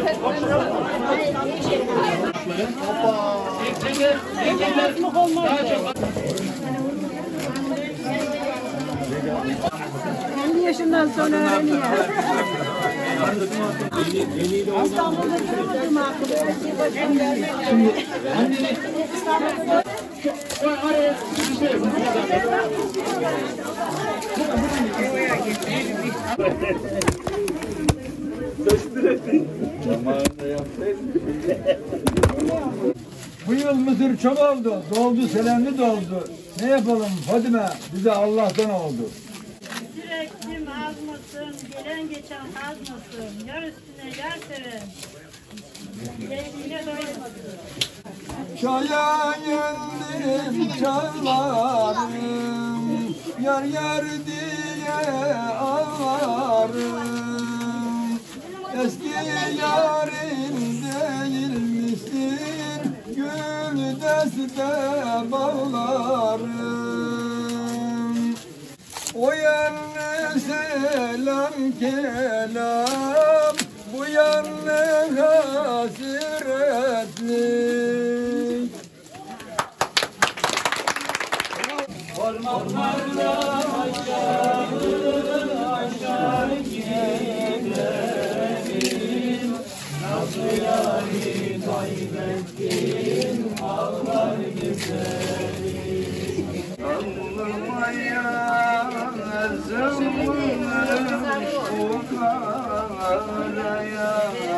Yaşından sonra öğreniyor. İstanbul'da durmadım akıllı. Bu yıl mısır çok oldu. Doldu, selamlı doldu. Ne yapalım Fadime? Bize Allah'tan oldu. Süreklim az mısın? Gelen geçen az mısın? Yar üstüne yar seven. Zeytine doymasın. Çaya geldim çağlarım, yar yar diye ağlarım. Eski yarın değil misin, gül deste bağlarım. O yanına selam kelam, bu yanına hasretli. Ormanlarla aşağı gidelim, nasıl yâri kaybettim, ağlar güzelim. Ağlama yazım şu karaya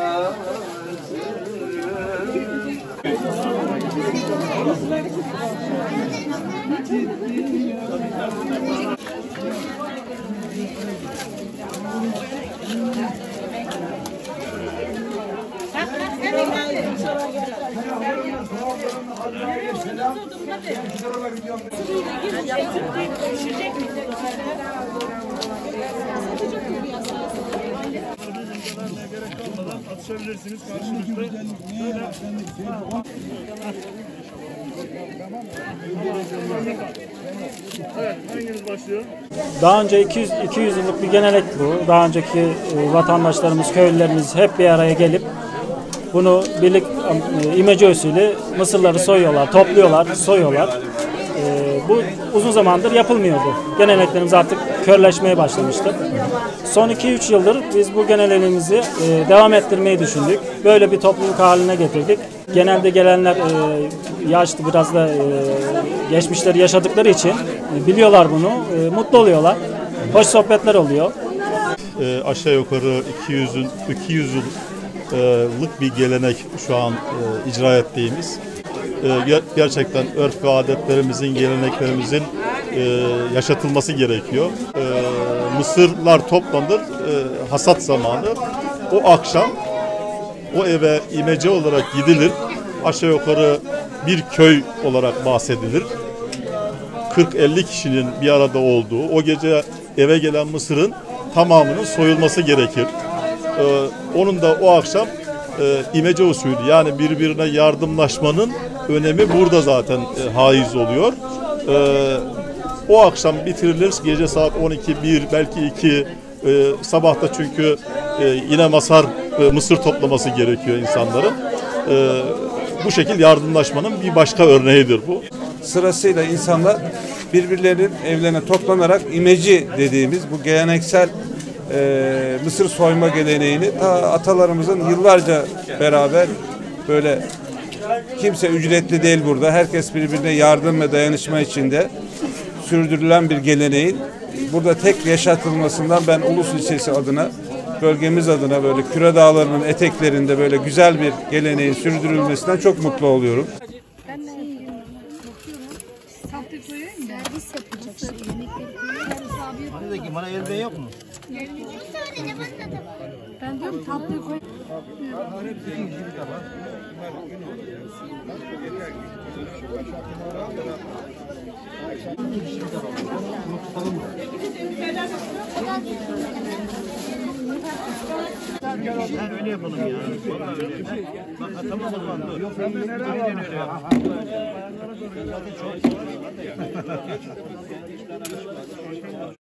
atışabilirsiniz karşınızda. Evet, hanginiz başlıyor? Daha önce 200 yıllık bir gelenek bu. Daha önceki vatandaşlarımız, köylülerimiz hep bir araya gelip bunu birlik imece usulü mısırları soyuyorlar, topluyorlar, soyuyorlar. Bu uzun zamandır yapılmıyordu. Geleneklerimiz artık körleşmeye başlamıştı. Son 2-3 yıldır biz bu geleneğimizi devam ettirmeyi düşündük. Böyle bir topluluk haline getirdik. Genelde gelenler yaşlı, biraz da geçmişleri yaşadıkları için biliyorlar bunu, mutlu oluyorlar. Hoş sohbetler oluyor. Aşağı yukarı 200 yıllık bir gelenek şu an icra ettiğimiz. Gerçekten örf ve adetlerimizin, geleneklerimizin yaşatılması gerekiyor. Mısırlar toplanır, hasat zamanı. O akşam o eve imece olarak gidilir. Aşağı yukarı bir köy olarak bahsedilir. 40-50 kişinin bir arada olduğu, o gece eve gelen mısırın tamamının soyulması gerekir. Onun da o akşam imece usulü, yani birbirine yardımlaşmanın önemi burada zaten haiz oluyor. O akşam bitirilir, gece saat 12, 1, belki 2, sabahta çünkü yine mısır toplaması gerekiyor insanların. Bu şekil yardımlaşmanın bir başka örneğidir bu. Sırasıyla insanlar birbirlerinin evlerine toplanarak imeci dediğimiz bu geleneksel mısır soyma geleneğini atalarımızın yıllarca beraber böyle, kimse ücretli değil burada, herkes birbirine yardım ve dayanışma içinde sürdürülen bir geleneğin burada tek yaşatılmasından ben Ulus ilçesi adına, bölgemiz adına, böyle Küre Dağları'nın eteklerinde böyle güzel bir geleneğin sürdürülmesinden çok mutlu oluyorum. Ben de sahte koyayım da. Servis yapacak şey. Yemekleri koyuyoruz abi. Bana elde yok mu? Ben diyorum tatlı koy. Öyle yapalım ya. Bak tamam o zaman dur. Yok ben de nereye